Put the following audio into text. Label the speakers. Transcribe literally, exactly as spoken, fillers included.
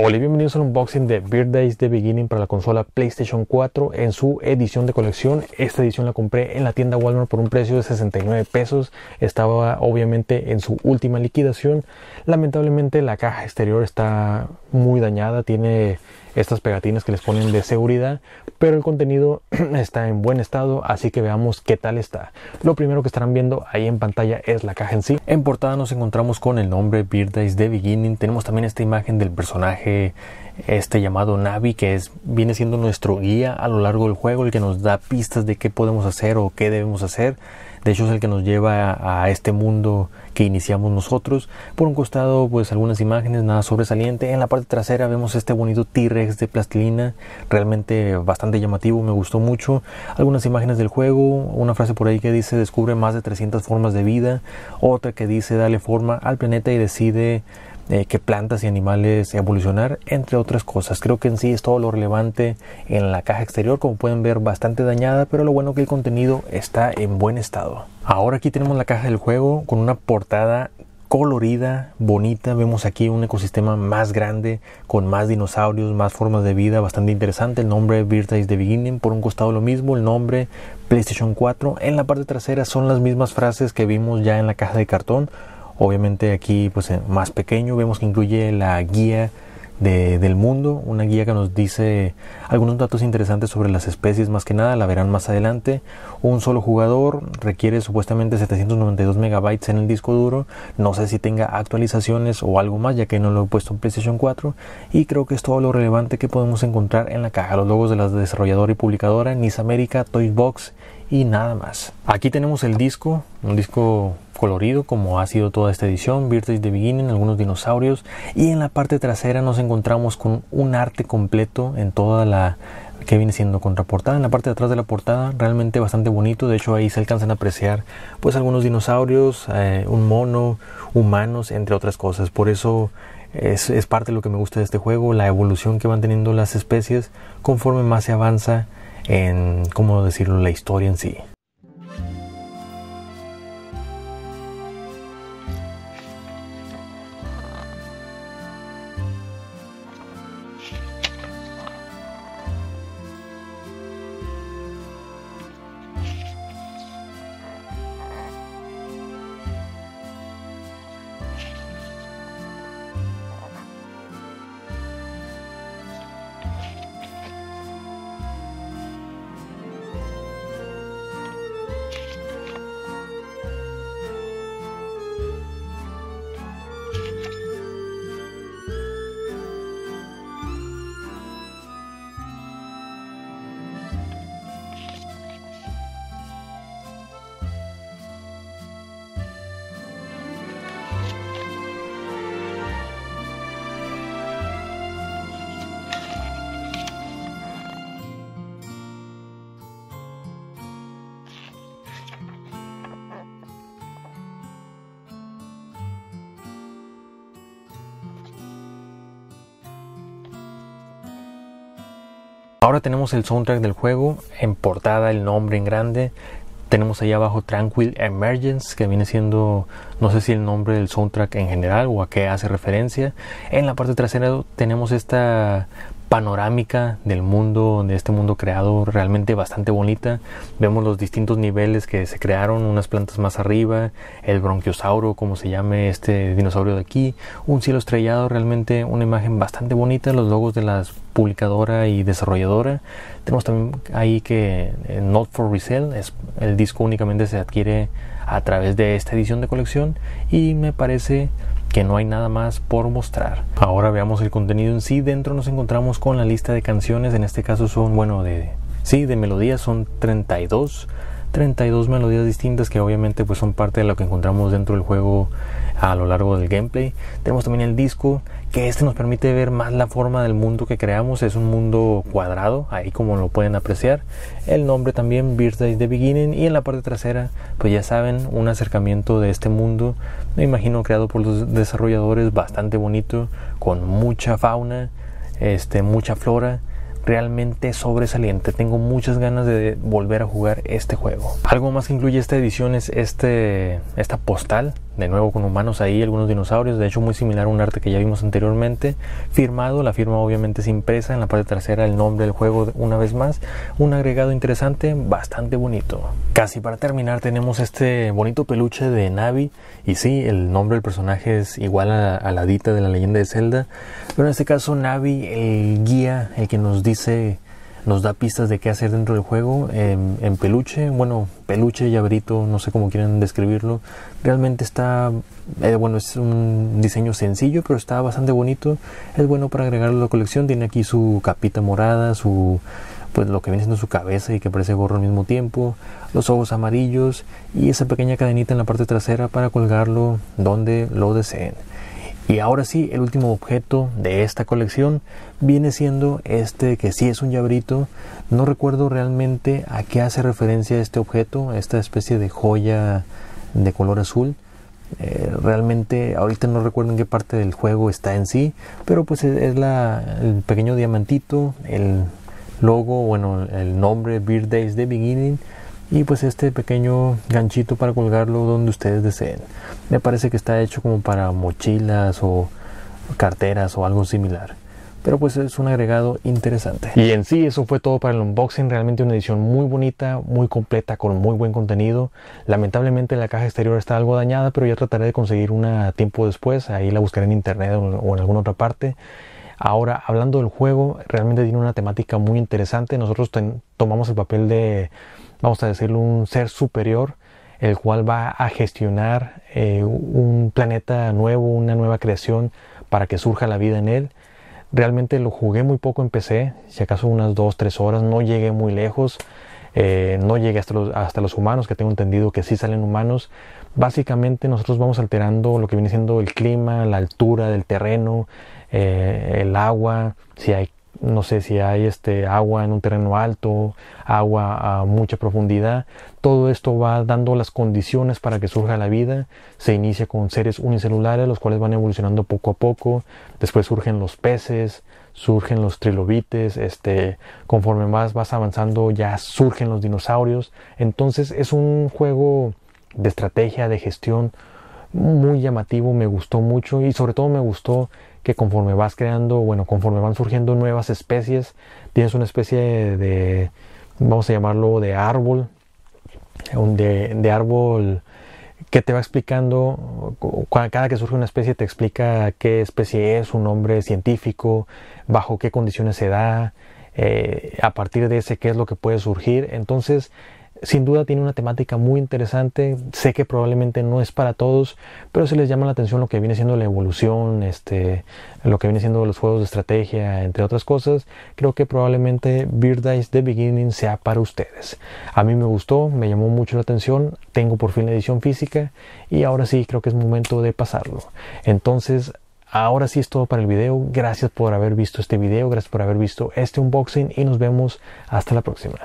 Speaker 1: Hola y bienvenidos al unboxing de Birthdays The Beginning para la consola PlayStation cuatro en su edición de colección. Esta edición la compré en la tienda Walmart por un precio de sesenta y nueve pesos. Estaba obviamente en su última liquidación. Lamentablemente la caja exterior está muy dañada, tiene estas pegatinas que les ponen de seguridad, pero el contenido está en buen estado, así que veamos qué tal está. Lo primero que estarán viendo ahí en pantalla es la caja en sí. En portada nos encontramos con el nombre Birthdays The Beginning. Tenemos también esta imagen del personaje este llamado Navi, que es viene siendo nuestro guía a lo largo del juego, el que nos da pistas de qué podemos hacer o qué debemos hacer. De hecho es el que nos lleva a, a este mundo que iniciamos nosotros. Por un costado pues algunas imágenes, nada sobresaliente. En la parte trasera vemos este bonito T-Rex de plastilina, realmente bastante llamativo, me gustó mucho. Algunas imágenes del juego, una frase por ahí que dice descubre más de trescientas formas de vida, otra que dice dale forma al planeta y decide Eh, qué plantas y animales evolucionar, entre otras cosas. Creo que en sí es todo lo relevante en la caja exterior, como pueden ver bastante dañada, pero lo bueno que el contenido está en buen estado. Ahora aquí tenemos la caja del juego con una portada colorida, bonita. Vemos aquí un ecosistema más grande, con más dinosaurios, más formas de vida, bastante interesante. El nombre Birthdays The Beginning, por un costado lo mismo, el nombre PlayStation cuatro. En la parte trasera son las mismas frases que vimos ya en la caja de cartón. Obviamente aquí pues más pequeño vemos que incluye la guía de, del mundo, una guía que nos dice algunos datos interesantes sobre las especies, más que nada, la verán más adelante. Un solo jugador requiere supuestamente setecientos noventa y dos megabytes en el disco duro, no sé si tenga actualizaciones o algo más ya que no lo he puesto en PlayStation cuatro, y creo que es todo lo relevante que podemos encontrar en la caja. Los logos de la desarrolladora y publicadora, Nice America, Toys Box y nada más. Aquí tenemos el disco, un disco colorido como ha sido toda esta edición, Birthdays The Beginning, algunos dinosaurios, y en la parte trasera nos encontramos con un arte completo en toda la que viene siendo contraportada. En la parte de atrás de la portada realmente bastante bonito, de hecho ahí se alcanzan a apreciar pues algunos dinosaurios, eh, un mono, humanos, entre otras cosas. Por eso es, es parte de lo que me gusta de este juego, la evolución que van teniendo las especies conforme más se avanza en, ¿cómo decirlo?, la historia en sí. Ahora tenemos el soundtrack del juego, en portada el nombre en grande. Tenemos ahí abajo Tranquil Emergence, que viene siendo, no sé si el nombre del soundtrack en general o a qué hace referencia. En la parte trasera tenemos esta panorámica del mundo, de este mundo creado, realmente bastante bonita. Vemos los distintos niveles que se crearon, unas plantas más arriba, el bronquiosauro, como se llame este dinosaurio de aquí, un cielo estrellado, realmente una imagen bastante bonita, los logos de la publicadora y desarrolladora. Tenemos también ahí que eh, Not for Resale, es, el disco únicamente se adquiere a través de esta edición de colección, y me parece que no hay nada más por mostrar. Ahora veamos el contenido en sí. Dentro nos encontramos con la lista de canciones, en este caso son, bueno, de sí, de melodías, son treinta y dos melodías distintas que obviamente pues son parte de lo que encontramos dentro del juego a lo largo del gameplay. Tenemos también el disco, que este nos permite ver más la forma del mundo que creamos. Es un mundo cuadrado, ahí como lo pueden apreciar. El nombre también, Birthdays The Beginning, y en la parte trasera pues ya saben, un acercamiento de este mundo, me imagino creado por los desarrolladores, bastante bonito, con mucha fauna, este, mucha flora, realmente sobresaliente. Tengo muchas ganas de volver a jugar este juego. Algo más que incluye esta edición es este, esta postal de nuevo con humanos ahí, algunos dinosaurios, de hecho muy similar a un arte que ya vimos anteriormente, firmado, la firma obviamente es impresa, en la parte trasera el nombre del juego una vez más, un agregado interesante, bastante bonito. Casi para terminar tenemos este bonito peluche de Navi, y sí, el nombre del personaje es igual a, a la Dita de la Leyenda de Zelda, pero en este caso Navi, el guía, el que nos dice, nos da pistas de qué hacer dentro del juego, en, en peluche, bueno, peluche, llaverito, no sé cómo quieren describirlo. Realmente está, eh, bueno, es un diseño sencillo, pero está bastante bonito. Es bueno para agregarlo a la colección. Tiene aquí su capita morada, su, pues lo que viene siendo su cabeza y que parece gorro al mismo tiempo, los ojos amarillos y esa pequeña cadenita en la parte trasera para colgarlo donde lo deseen. Y ahora sí, el último objeto de esta colección viene siendo este que sí es un llaverito. No recuerdo realmente a qué hace referencia este objeto, esta especie de joya de color azul. Eh, realmente ahorita no recuerdo en qué parte del juego está en sí, pero pues es, es la, el pequeño diamantito, el logo, bueno, el nombre Beard Days The Beginning. Y pues este pequeño ganchito para colgarlo donde ustedes deseen. Me parece que está hecho como para mochilas o carteras o algo similar. Pero pues es un agregado interesante. Y en sí eso fue todo para el unboxing. Realmente una edición muy bonita, muy completa, con muy buen contenido. Lamentablemente la caja exterior está algo dañada, pero ya trataré de conseguir una tiempo después. Ahí la buscaré en internet o en alguna otra parte. Ahora, hablando del juego, realmente tiene una temática muy interesante. Nosotros tomamos el papel de, vamos a decirlo, un ser superior, el cual va a gestionar eh, un planeta nuevo, una nueva creación para que surja la vida en él. Realmente lo jugué muy poco en P C, si acaso unas dos tres horas, no llegué muy lejos, eh, no llegué hasta los, hasta los humanos, que tengo entendido que sí salen humanos. Básicamente nosotros vamos alterando lo que viene siendo el clima, la altura del terreno, eh, el agua, si hay, no sé si hay este agua en un terreno alto, agua a mucha profundidad. Todo esto va dando las condiciones para que surja la vida. Se inicia con seres unicelulares, los cuales van evolucionando poco a poco. Después surgen los peces, surgen los trilobites, este, conforme más vas avanzando ya surgen los dinosaurios. Entonces es un juego de estrategia, de gestión muy llamativo, me gustó mucho y sobre todo me gustó que conforme vas creando, bueno, conforme van surgiendo nuevas especies, tienes una especie de, de vamos a llamarlo de árbol, de, de árbol que te va explicando, cada que surge una especie te explica qué especie es, su nombre científico, bajo qué condiciones se da, eh, a partir de ese qué es lo que puede surgir. Entonces, sin duda tiene una temática muy interesante. Sé que probablemente no es para todos, pero si les llama la atención lo que viene siendo la evolución, este, lo que viene siendo los juegos de estrategia, entre otras cosas, creo que probablemente Beard Days The Beginning sea para ustedes. A mí me gustó, me llamó mucho la atención, tengo por fin la edición física y ahora sí creo que es momento de pasarlo. Entonces, ahora sí es todo para el video. Gracias por haber visto este video, gracias por haber visto este unboxing y nos vemos hasta la próxima.